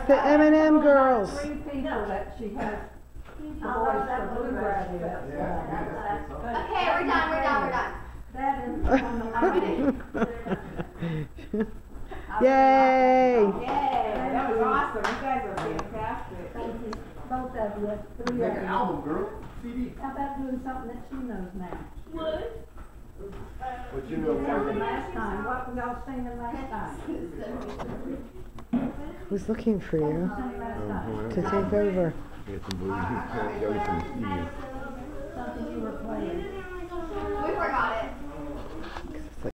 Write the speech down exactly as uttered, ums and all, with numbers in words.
It's the M and M Girls. Three people that she has. I love that bluegrass. Okay, we're done, we're done, we're done. That is on the Yay! Yay! That was awesome. You guys are fantastic. Thank you, both of you. Three Make of an you. album, girl. C D. How about doing something that she knows now? What? What you know? Something last time. What was y'all singing last time? Who's looking for you Sing last time. to take over? Get some blues. Go to some Stevens. Something you were playing.